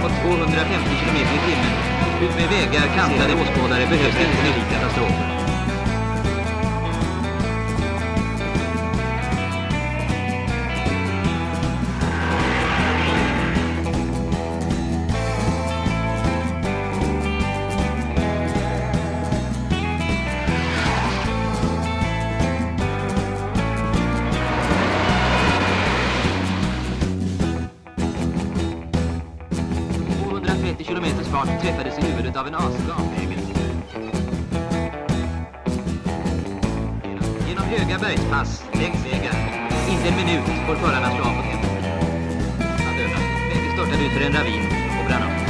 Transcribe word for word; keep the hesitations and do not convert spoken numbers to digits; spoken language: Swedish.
på tvåhundrafemtio kilometer i timmen. Ut med vägar kantade åskådare behövs det inte med katastrofer. trettio kilometers fart träffades i huvudet av en asgavvägen. Genom höga bergspass, längsvägar. Inte en minut får förarna slå av på tempo. Han dödade. Vägen störtade ut för en ravin och brann upp.